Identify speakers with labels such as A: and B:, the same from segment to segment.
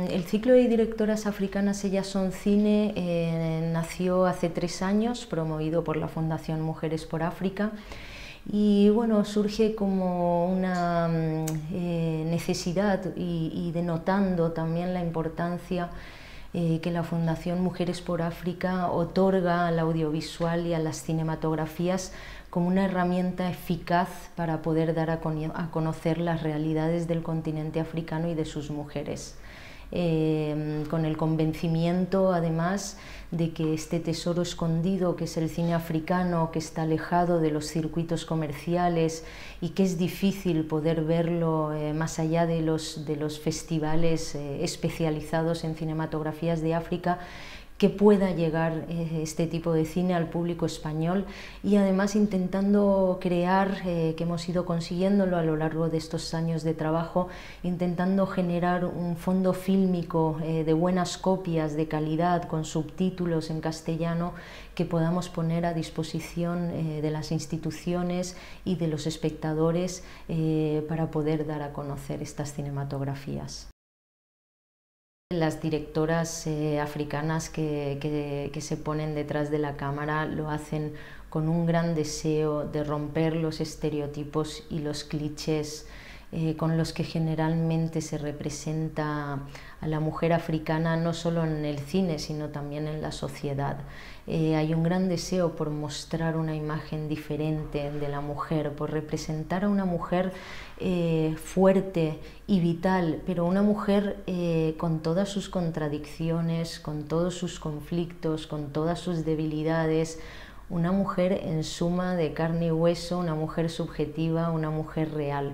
A: El ciclo de directoras africanas Ellas son cine nació hace 3 años, promovido por la Fundación Mujeres por África, y bueno, surge como una necesidad y denotando también la importancia que la Fundación Mujeres por África otorga al audiovisual y a las cinematografías como una herramienta eficaz para poder dar a conocer las realidades del continente africano y de sus mujeres. Con el convencimiento además de que este tesoro escondido que es el cine africano, que está alejado de los circuitos comerciales y que es difícil poder verlo más allá de los festivales especializados en cinematografías de África, que pueda llegar este tipo de cine al público español, y además intentando crear, que hemos ido consiguiéndolo a lo largo de estos años de trabajo, intentando generar un fondo fílmico de buenas copias de calidad con subtítulos en castellano que podamos poner a disposición de las instituciones y de los espectadores para poder dar a conocer estas cinematografías. Las directoras africanas que se ponen detrás de la cámara lo hacen con un gran deseo de romper los estereotipos y los clichés con los que generalmente se representa a la mujer africana, no solo en el cine, sino también en la sociedad. Hay un gran deseo por mostrar una imagen diferente de la mujer, por representar a una mujer fuerte y vital, pero una mujer con todas sus contradicciones, con todos sus conflictos, con todas sus debilidades, una mujer en suma de carne y hueso, una mujer subjetiva, una mujer real.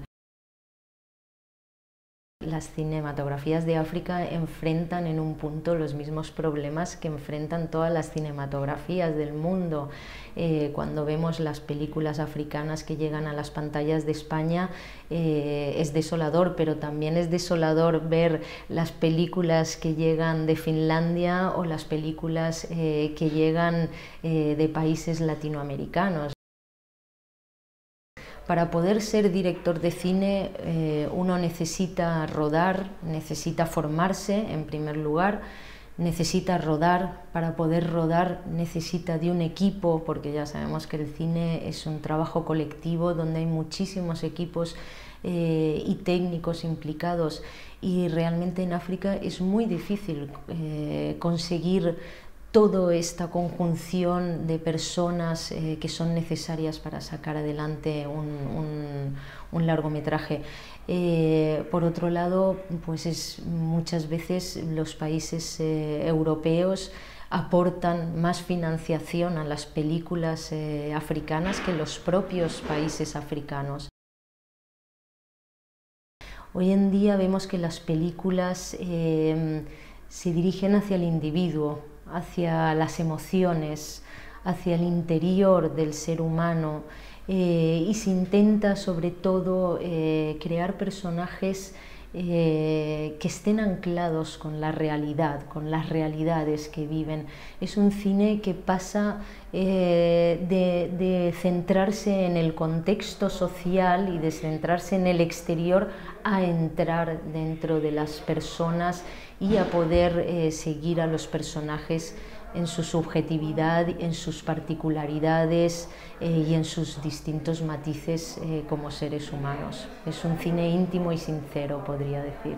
A: Las cinematografías de África enfrentan en un punto los mismos problemas que enfrentan todas las cinematografías del mundo. Cuando vemos las películas africanas que llegan a las pantallas de España es desolador, pero también es desolador ver las películas que llegan de Finlandia o las películas que llegan de países latinoamericanos. Para poder ser director de cine uno necesita rodar, necesita formarse en primer lugar, necesita rodar. Para poder rodar necesita de un equipo, porque ya sabemos que el cine es un trabajo colectivo donde hay muchísimos equipos y técnicos implicados, y realmente en África es muy difícil conseguir toda esta conjunción de personas que son necesarias para sacar adelante un largometraje. Por otro lado, pues muchas veces los países europeos aportan más financiación a las películas africanas que los propios países africanos. Hoy en día vemos que las películas se dirigen hacia el individuo, hacia las emociones, hacia el interior del ser humano, y se intenta sobre todo crear personajes que estén anclados con la realidad, con las realidades que viven. Es un cine que pasa de centrarse en el contexto social y de centrarse en el exterior a entrar dentro de las personas y a poder seguir a los personajes en su subjetividad, en sus particularidades y en sus distintos matices como seres humanos. Es un cine íntimo y sincero, podría decir.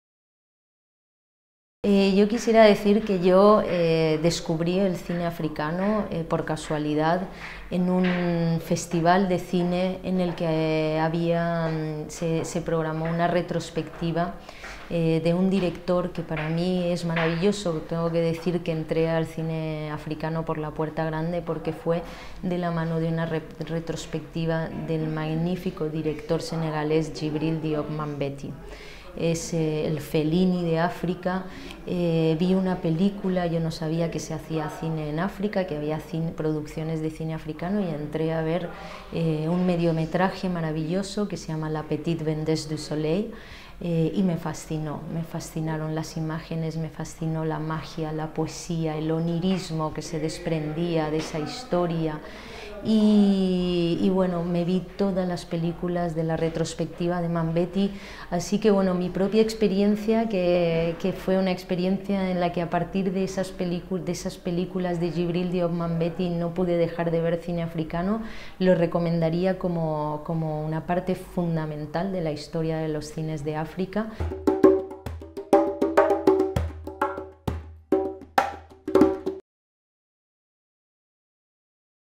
A: Yo quisiera decir que yo descubrí el cine africano por casualidad en un festival de cine en el que se programó una retrospectiva de un director que para mí es maravilloso. Tengo que decir que entré al cine africano por la puerta grande porque fue de la mano de una retrospectiva del magnífico director senegalés Djibril Diop Mambety. Es el Fellini de África. Vi una película, yo no sabía que se hacía cine en África, que había producciones de cine africano, y entré a ver un mediometraje maravilloso que se llama La Petite Vendeuse du Soleil, y me fascinaron las imágenes, me fascinó la magia, la poesía, el onirismo que se desprendía de esa historia. Y y bueno, me vi todas las películas de la retrospectiva de Manbetti, así que bueno, mi propia experiencia, que fue una experiencia en la que a partir de esas películas de Djibril Diop Manbetti no pude dejar de ver cine africano, lo recomendaría como una parte fundamental de la historia de los cines de África.